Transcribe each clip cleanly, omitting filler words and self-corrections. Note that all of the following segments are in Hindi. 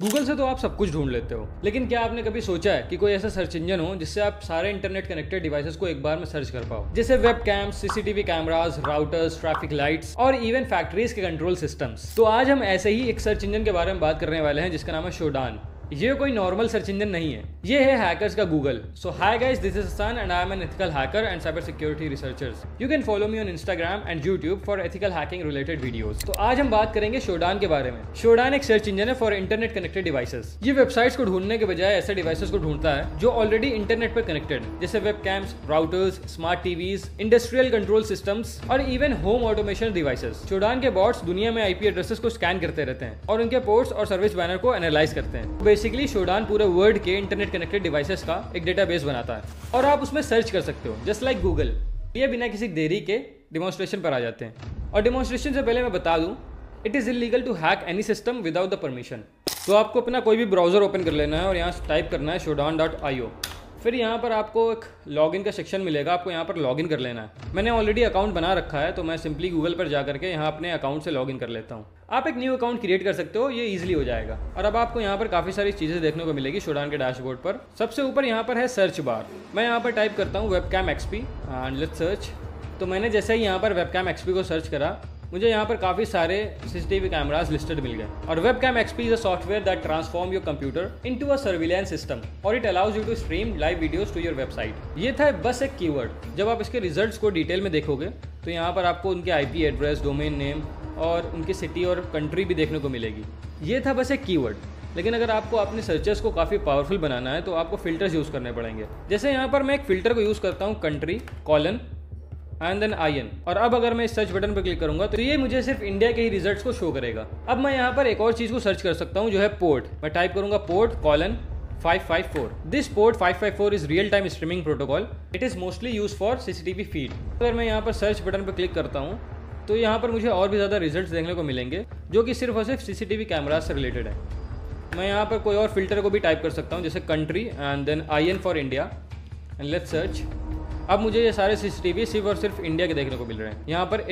गूगल से तो आप सब कुछ ढूंढ लेते हो, लेकिन क्या आपने कभी सोचा है कि कोई ऐसा सर्च इंजन हो जिससे आप सारे इंटरनेट कनेक्टेड डिवाइसेस को एक बार में सर्च कर पाओ, जैसे web cams, CCTV cameras, routers, traffic lights और इवन फैक्ट्रीज के कंट्रोल सिस्टम्स। तो आज हम ऐसे ही एक सर्च इंजन के बारे में बात करने वाले हैं जिसका नाम है शोडान। ये कोई नॉर्मल सर्च इंजन नहीं है, ये है हैकर्स का Google. So hi guys, this is Hasan and I am an ethical hacker and cyber security researchers. You can follow me on Instagram and YouTube for ethical hacking related videos. तो आज हम बात करेंगे शोडान के बारे में। शोडान एक सर्च इंजन है फॉर इंटरनेट कनेक्टेड डिवाइसेस। ये वेबसाइट्स को ढूंढने के बजाय ऐसे डिवाइसेस को ढूंढता है जो ऑलरेडी इंटरनेट पर कनेक्टेड है, जैसे web cams, routers, smart TVs, industrial control systems और even home automation devices. Shodan के बॉट्स दुनिया में आईपी एड्रेसेस को स्कैन करते रहते हैं और उनके पोर्ट्स और सर्विस बैनर को एनालाइज करते हैं। बेसिकली शोडान पूरे वर्ल्ड के इंटरनेट कनेक्टेड डिवाइसेस का एक डेटाबेस बनाता है और आप उसमें सर्च कर सकते हो जस्ट लाइक गूगल। ये बिना किसी देरी के डिमॉन्स्ट्रेशन पर आ जाते हैं। और डिमॉन्स्ट्रेशन से पहले मैं बता दूं, it is illegal to hack any system without the permission. तो आपको अपना कोई भी ब्राउजर ओपन कर लेना है और यहाँ टाइप करना है shodan.io। फिर यहाँ पर आपको एक लॉगिन का सेक्शन मिलेगा, आपको यहाँ पर लॉगिन कर लेना है। मैंने ऑलरेडी अकाउंट बना रखा है तो मैं सिंपली गूगल पर जा करके यहाँ अपने अकाउंट से लॉगिन कर लेता हूँ। आप एक न्यू अकाउंट क्रिएट कर सकते हो, ये इजीली हो जाएगा। और अब आपको यहाँ पर काफ़ी सारी चीज़ें देखने को मिलेगी शोडान के डैशबोर्ड पर। सबसे ऊपर यहाँ पर है सर्च बार। मैं यहाँ पर टाइप करता हूँ webcam XP and let's search. तो मैंने जैसे ही यहाँ पर वेबकैम एक्सपी को सर्च करा, मुझे यहाँ पर काफ़ी सारे सीसीटीवी कैमरास लिस्टेड मिल गए। और webcam XP is a software that transform your computer into a surveillance system और it allows you to stream live videos to your website. ये था बस एक कीवर्ड। जब आप इसके रिजल्ट्स को डिटेल में देखोगे तो यहाँ पर आपको उनके आईपी एड्रेस, डोमेन नेम और उनकी सिटी और कंट्री भी देखने को मिलेगी। ये था बस एक कीवर्ड, लेकिन अगर आपको अपने सर्चेस को काफ़ी पावरफुल बनाना है तो आपको फिल्टर्स यूज़ करने पड़ेंगे। जैसे यहाँ पर मैं एक फिल्टर को यूज़ करता हूँ, country colon and then IN। और अब अगर मैं इस सर्च बटन पर क्लिक करूंगा तो ये मुझे सिर्फ इंडिया के ही रिजल्ट्स को शो करेगा। अब मैं यहाँ पर एक और चीज़ को सर्च कर सकता हूँ जो है पोर्ट। मैं टाइप करूंगा port colon 554। This port 554 is real time streaming protocol. It is mostly use for CCTV feed. अगर मैं यहाँ पर सर्च बटन पर क्लिक करता हूँ तो यहाँ पर मुझे और भी ज़्यादा रिजल्ट्स देखने को मिलेंगे जो कि सिर्फ और सिर्फ CCTV कैमराज से रिलेटेड है। मैं यहाँ पर कोई और फिल्टर को भी टाइप कर सकता हूँ, जैसे country and then IN for India and let's search. अब मुझे ये सारे CCTV सिर्फ और सिर्फ इंडिया के देखने को मिल रहे हैं। यहाँ पर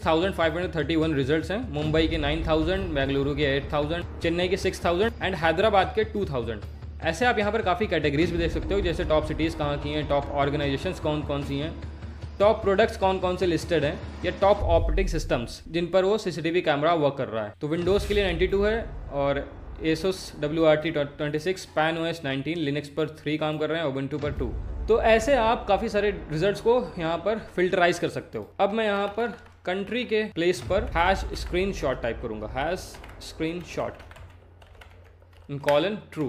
86,531 रिजल्ट्स हैं। मुंबई के 9,000, बेंगलुरु के 8,000, चेन्नई के 6,000 एंड हैदराबाद के 2,000। ऐसे आप यहाँ पर काफ़ी कैटेगरीज भी देख सकते हो, जैसे टॉप सिटीज़ कहाँ की हैं, टॉप ऑर्गेनाइजेशंस कौन कौन सी हैं, टॉप प्रोडक्ट्स कौन कौन से लिस्टेड हैं, या टॉप ऑपरेटिंग सिस्टम्स जिन पर वो CCTV कैमरा वर्क कर रहा है। तो विंडोज़ के लिए 92 है और Asus WRT 26, PanOS 19, लिनक्स पर 3 काम कर रहे हैं, Ubuntu पर 2। तो ऐसे आप काफ़ी सारे रिजल्ट्स को यहाँ पर फिल्टराइज कर सकते हो। अब मैं यहाँ पर कंट्री के प्लेस पर #screenshot टाइप करूँगा, #screenshot इन कॉलन ट्रू।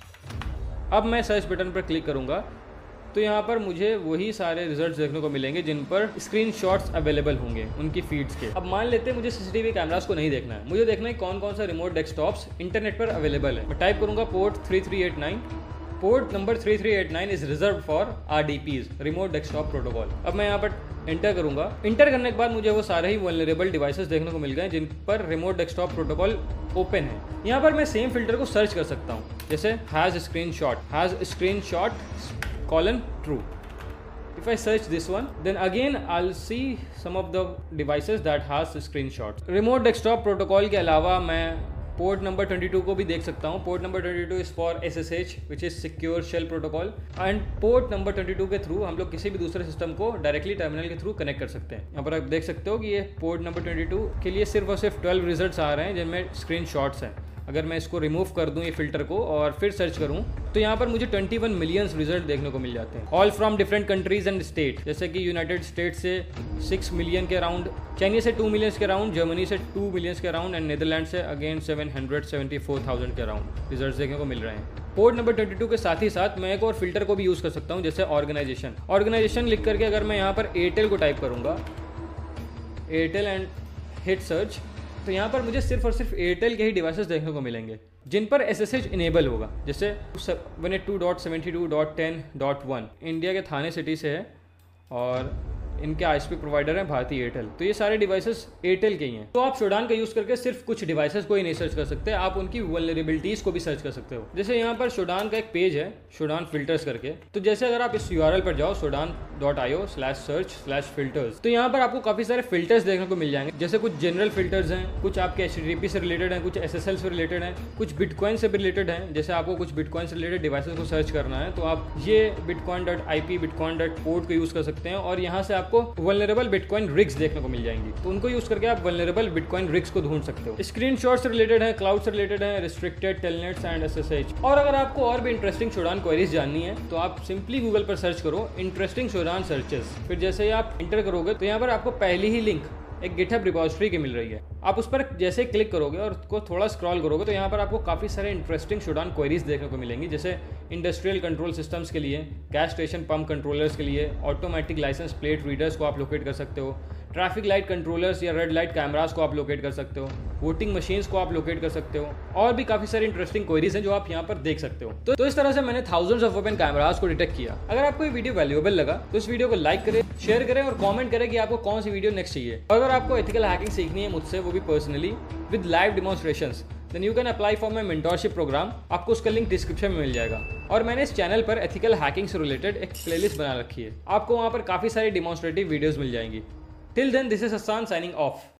अब मैं सर्च बटन पर क्लिक करूँगा तो यहाँ पर मुझे वही सारे रिजल्ट्स देखने को मिलेंगे जिन पर स्क्रीनशॉट्स अवेलेबल होंगे उनकी फीड्स के। अब मान लेते हैं मुझे CCTV कैमरास को नहीं देखना है, मुझे देखना है कौन कौन सा रिमोट डेस्कटॉप्स इंटरनेट पर अवेलेबल है। मैं टाइप करूँगा port 3389। Port number 3389 is reserve for RDPs, remote desktop protocol. अब मैं यहाँ पर एंटर करूँगा। इंटर करने के बाद मुझे वो सारे ही वल्नरेबल डिवाइसेस देखने को मिल गए जिन पर रिमोट डेस्कटॉप प्रोटोकॉल ओपन है। यहाँ पर मैं सेम फिल्टर को सर्च कर सकता हूँ, जैसे #screenshot colon true. If I search this one, then again I'll see some of the devices that has screenshots. Remote desktop protocol के अलावा मैं पोर्ट नंबर 22 को भी देख सकता हूँ। Port number 22 is for SSH which is secure shell protocol and port number 22 के थ्रू हम लोग किसी भी दूसरे सिस्टम को डायरेक्टली टर्मिनल के थ्रू कनेक्ट कर सकते हैं। यहाँ पर आप देख सकते हो कि ये पोर्ट नंबर 22 के लिए सिर्फ और सिर्फ 12 रिजल्ट्स आ रहे हैं जिनमें स्क्रीनशॉट्स हैं। अगर मैं इसको रिमूव कर दूं ये फिल्टर को और फिर सर्च करूं तो यहाँ पर मुझे 21 मिलियंस रिजल्ट देखने को मिल जाते हैं, all from different countries and state. जैसे कि यूनाइटेड स्टेट से 6 मिलियन के अराउंड, चाइना से 2 मिलियंस के अराउंड, जर्मनी से 2 मिलियंस के अराउंड एंड नीदरलैंड से अगेन 774,000 के अराउंड रिजल्ट देखने को मिल रहे हैं। पोर्ट नंबर 22 के साथ ही साथ मैं एक और फिल्टर को भी यूज़ कर सकता हूँ, जैसे ऑर्गेनाइजेशन लिख करके अगर मैं यहाँ पर एयरटेल को टाइप करूँगा, एयरटेल एंड हिट सर्च, तो यहाँ पर मुझे सिर्फ और सिर्फ एयरटेल के ही डिवाइसेस देखने को मिलेंगे जिन पर SSH इनेबल होगा, जैसे 182.72.10.1 इंडिया के थाने सिटी से है और इनके ISP प्रोवाइडर है भारती एयरटेल, तो ये सारे डिवाइसेस एयरटेल के ही हैं। तो आप शोडान का यूज करके सिर्फ कुछ डिवाइसेस को ही नहीं सर्च कर सकते, आप उनकी वल्नरेबिलिटीज को भी सर्च कर सकते हो। जैसे यहाँ पर शोडान का एक पेज है शोडान फिल्टर्स करके, तो जैसे अगर आप इस URL पर जाओ shodan.io/search/filters, तो यहाँ पर आपको काफी सारे फिल्टर्स देखने को मिल जाएंगे। जैसे कुछ जनरल फिल्टर्स हैं, कुछ आपके HTTP से रिलेटेड हैं, कुछ SSL से रिलेटेड हैं, कुछ बिटकॉइन से भी रिलेटेड हैं। जैसे आपको कुछ बिटकॉइन से रिलेटेड डिवाइसेस को सर्च करना है तो आप ये bitcoin.ip bitcoin.port को यूज कर सकते हैं, और यहाँ से आपको वल्नरेबल बिटकॉइन रिग्स देखने को मिल जाएंगी, तो उनको यूज करके आप वल्नरेबल बिटकॉइन रिग्स को ढूंढ सकते हो। स्क्रीनशॉट से रिलेटेड है, क्लाउड से रिलेटेड है, रिस्ट्रिक्टेड टेलनेट्स एंड SSH। और अगर आपको और भी इंटरेस्टिंग शोडान क्वेरीज जाननी है तो आप सिंपली गूगल पर सर्च करो इंटरेस्टिंग शोडान सर्चेस, फिर जैसे ही आप इंटर करोगे तो यहाँ पर आपको पहली ही लिंक एक गिटहब रिपोजिटरी की मिल रही है। आप उस पर जैसे क्लिक करोगे और उसको थोड़ा स्क्रॉल करोगे तो यहाँ पर आपको काफ़ी सारे इंटरेस्टिंग शोडान क्वेरीज देखने को मिलेंगी, जैसे इंडस्ट्रियल कंट्रोल सिस्टम्स के लिए, गैस स्टेशन पंप कंट्रोलर्स के लिए, ऑटोमेटिक लाइसेंस प्लेट रीडर्स को आप लोकेट कर सकते हो, ट्रैफिक लाइट कंट्रोलर्स या रेड लाइट कैमरास को आप लोकेट कर सकते हो, वोटिंग मशीन्स को आप लोकेट कर सकते हो, और भी काफ़ी सारी इंटरेस्टिंग क्वेरीज हैं जो आप यहाँ पर देख सकते हो। तो इस तरह से मैंने थाउजेंड्स ऑफ ओपन कैमरास को डिटेक्ट किया। अगर आपको ये वीडियो वैल्यूएबल लगा तो इस वीडियो को लाइक करें, शेयर करें और कमेंट करें कि आपको कौन सी वीडियो नेक्स्ट चाहिए। और अगर आपको एथिकल हैकिंग सीखनी है मुझसे, वो भी personally with live demonstrations, then you can apply for my mentorship program. आपको उसका लिंक डिस्क्रिप्शन में मिल जाएगा। और मैंने इस चैनल पर एथिकल हैकिंग से रिलेटेड एक प्लेलिस्ट बना रखी है, आपको वहाँ पर काफ़ी सारी डिमॉन्स्ट्रेटिव वीडियोज़ मिल जाएंगी। Till then, this is Hasan signing of.